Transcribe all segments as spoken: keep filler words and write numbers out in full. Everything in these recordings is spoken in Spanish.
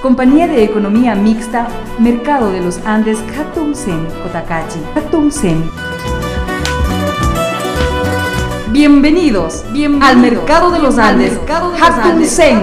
Compañía de Economía Mixta, Mercado de los Andes, Hatunsen, Cotacachi. Hatunsen. Bienvenidos, Bienvenidos al Mercado de los Andes, Hatunsen.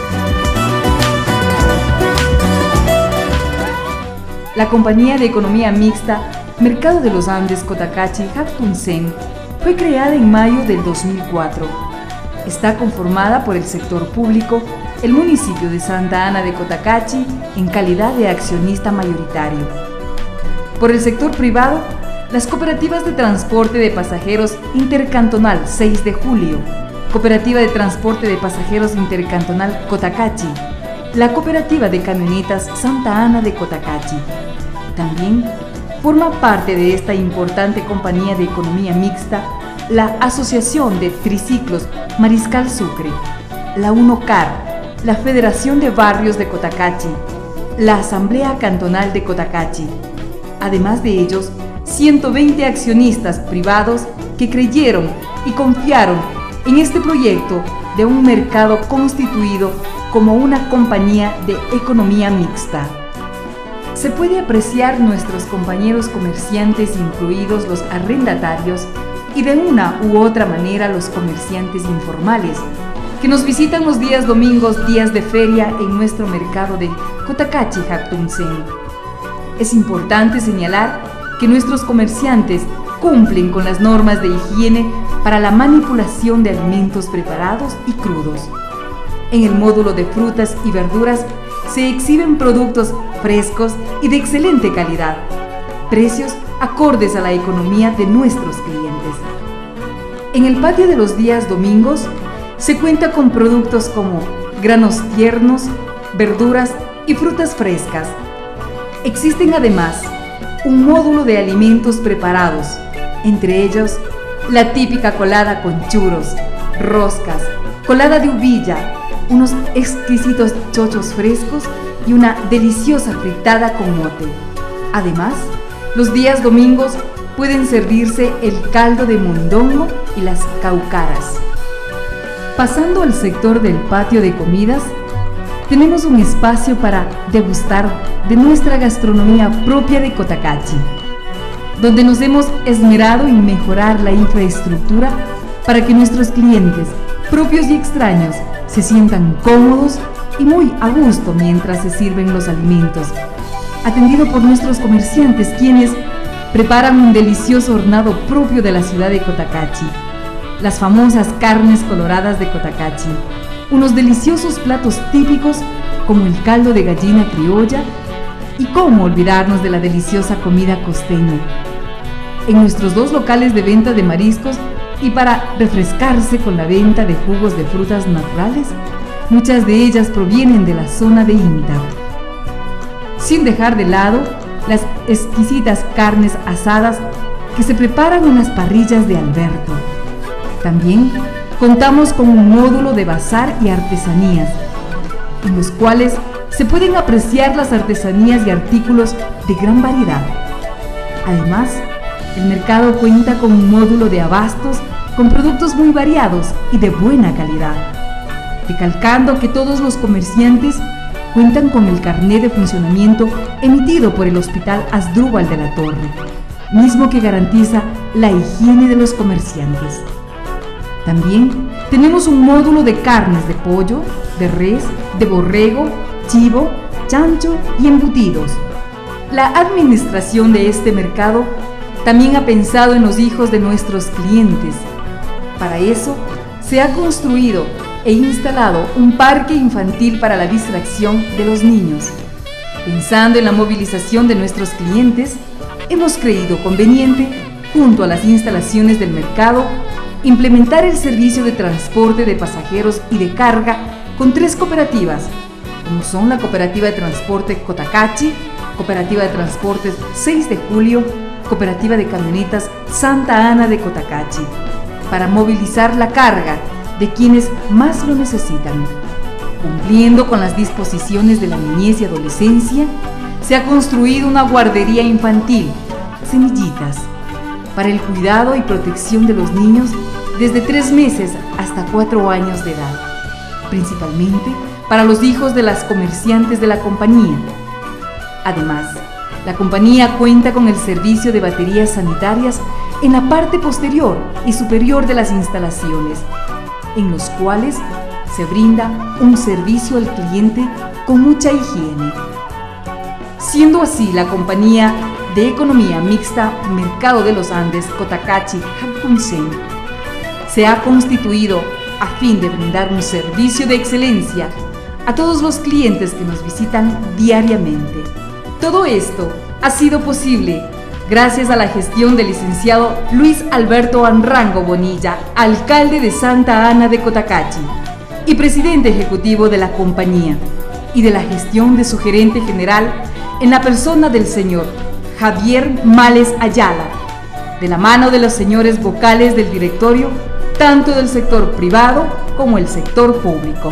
La Compañía de Economía Mixta, Mercado de los Andes, Cotacachi, Hatunsen, fue creada en mayo del dos mil cuatro. Está conformada por el sector público, el municipio de Santa Ana de Cotacachi, en calidad de accionista mayoritario. Por el sector privado, las cooperativas de transporte de pasajeros Intercantonal seis de julio, Cooperativa de Transporte de Pasajeros Intercantonal Cotacachi, la Cooperativa de Camionetas Santa Ana de Cotacachi. También forma parte de esta importante compañía de economía mixta la Asociación de Triciclos Mariscal Sucre, la UNOCAR, la Federación de Barrios de Cotacachi, la Asamblea Cantonal de Cotacachi. Además de ellos, ciento veinte accionistas privados que creyeron y confiaron en este proyecto de un mercado constituido como una compañía de economía mixta. Se puede apreciar nuestros compañeros comerciantes, incluidos los arrendatarios, y de una u otra manera los comerciantes informales, que nos visitan los días domingos, días de feria en nuestro mercado de Cotacachi, Hatunsen. Es importante señalar que nuestros comerciantes cumplen con las normas de higiene para la manipulación de alimentos preparados y crudos. En el módulo de frutas y verduras se exhiben productos frescos y de excelente calidad, precios acordes a la economía de nuestros clientes. En el patio de los días domingos se cuenta con productos como granos tiernos, verduras y frutas frescas. Existen además un módulo de alimentos preparados, entre ellos la típica colada con churros, roscas, colada de uvilla, unos exquisitos chochos frescos y una deliciosa fritada con mote. Además, los días domingos pueden servirse el caldo de mondongo y las caucaras. Pasando al sector del patio de comidas, tenemos un espacio para degustar de nuestra gastronomía propia de Cotacachi, donde nos hemos esmerado en mejorar la infraestructura para que nuestros clientes, propios y extraños, se sientan cómodos y muy a gusto mientras se sirven los alimentos, atendido por nuestros comerciantes, quienes preparan un delicioso hornado propio de la ciudad de Cotacachi, las famosas carnes coloradas de Cotacachi, unos deliciosos platos típicos como el caldo de gallina criolla y cómo olvidarnos de la deliciosa comida costeña. En nuestros dos locales de venta de mariscos y para refrescarse con la venta de jugos de frutas naturales, muchas de ellas provienen de la zona de Inta. Sin dejar de lado las exquisitas carnes asadas que se preparan en las parrillas de Alberto. También contamos con un módulo de bazar y artesanías, en los cuales se pueden apreciar las artesanías y artículos de gran variedad. Además, el mercado cuenta con un módulo de abastos con productos muy variados y de buena calidad, recalcando que todos los comerciantes cuentan con el carnet de funcionamiento emitido por el Hospital Asdrúbal de la Torre, mismo que garantiza la higiene de los comerciantes. También tenemos un módulo de carnes de pollo, de res, de borrego, chivo, chancho y embutidos. La administración de este mercado también ha pensado en los hijos de nuestros clientes. Para eso, se ha construido e instalado un parque infantil para la distracción de los niños. Pensando en la movilización de nuestros clientes, hemos creído conveniente, junto a las instalaciones del mercado, implementar el servicio de transporte de pasajeros y de carga con tres cooperativas, como son la Cooperativa de Transporte Cotacachi, Cooperativa de Transportes seis de julio, Cooperativa de Camionetas Santa Ana de Cotacachi, para movilizar la carga de quienes más lo necesitan. Cumpliendo con las disposiciones de la niñez y adolescencia, se ha construido una guardería infantil, Semillitas, para el cuidado y protección de los niños desde tres meses hasta cuatro años de edad, principalmente para los hijos de las comerciantes de la compañía. Además, la compañía cuenta con el servicio de baterías sanitarias en la parte posterior y superior de las instalaciones, en los cuales se brinda un servicio al cliente con mucha higiene. Siendo así, la compañía de economía mixta Mercado de los Andes Cotacachi Jactunsen se ha constituido a fin de brindar un servicio de excelencia a todos los clientes que nos visitan diariamente. Todo esto ha sido posible gracias a la gestión del licenciado Luis Alberto Anrango Bonilla, alcalde de Santa Ana de Cotacachi y presidente ejecutivo de la compañía, y de la gestión de su gerente general en la persona del señor Javier Males Ayala, de la mano de los señores vocales del directorio, tanto del sector privado como el sector público.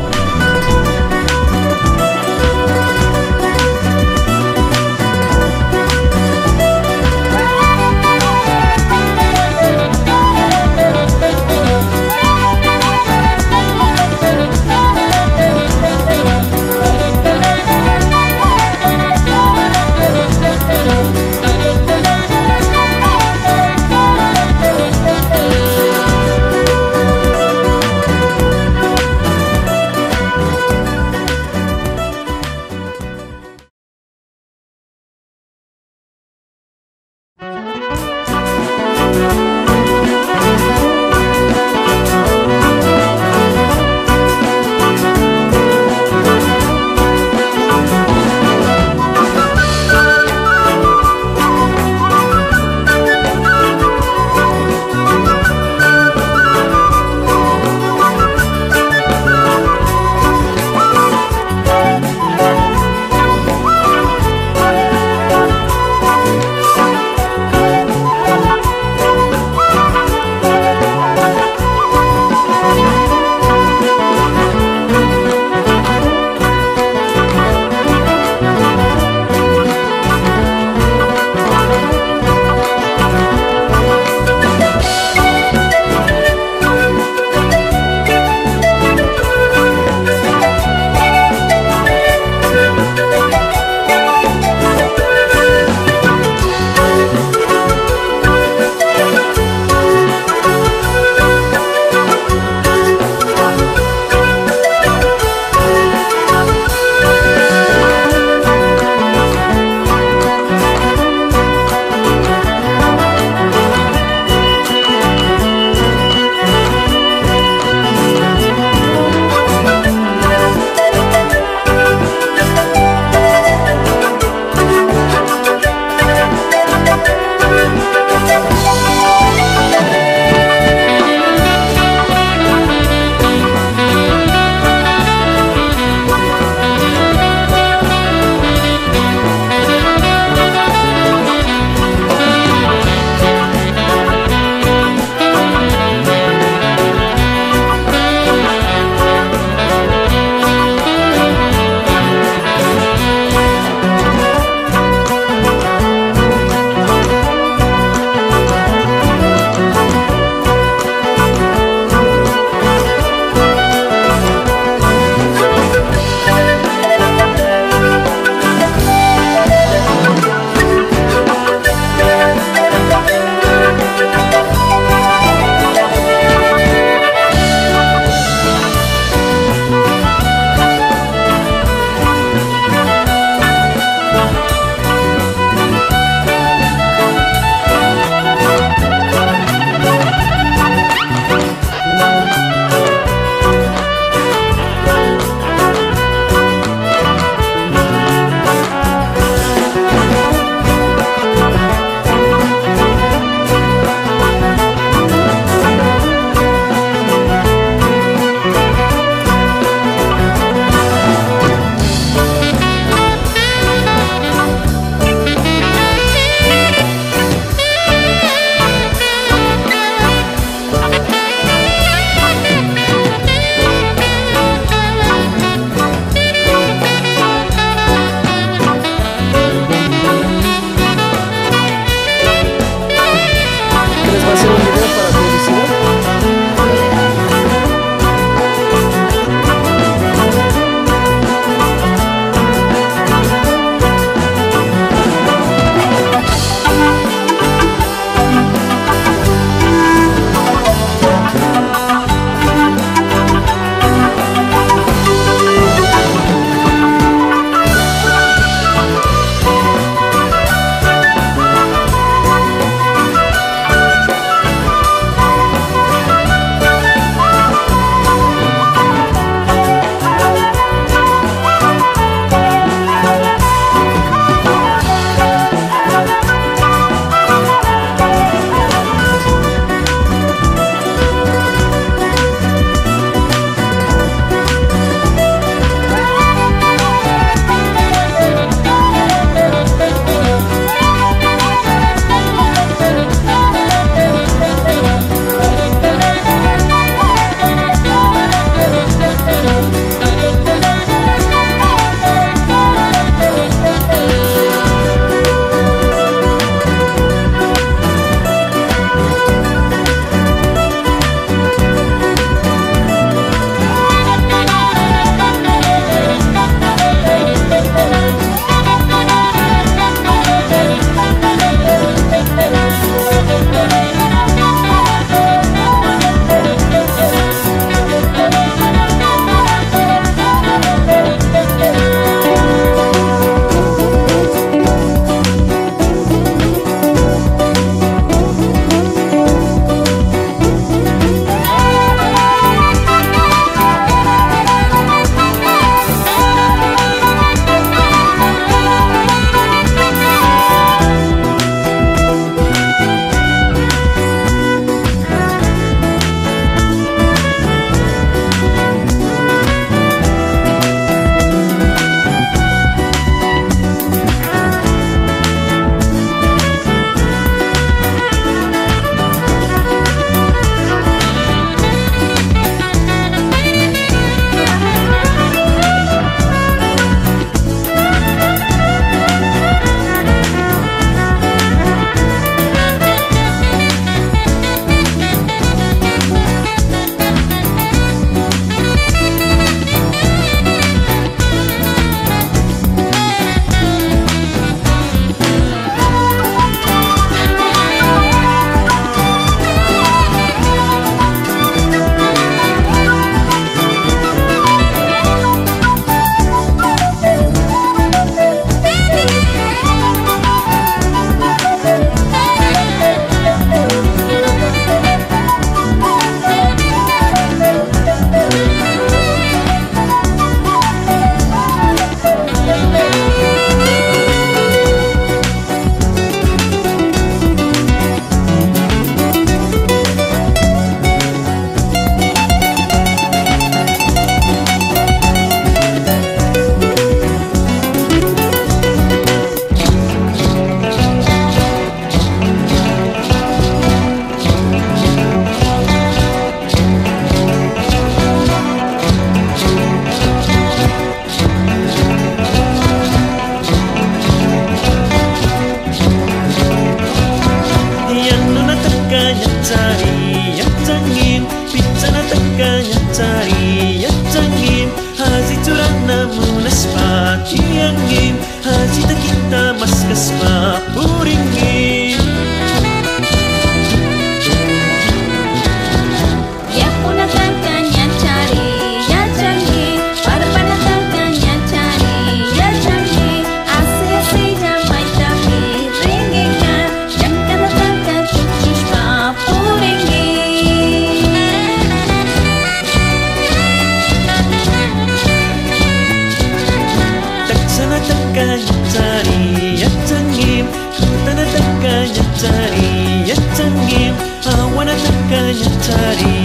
takanya cari ya tangim Kutana takanya cari ya tangim I wanna takanya cari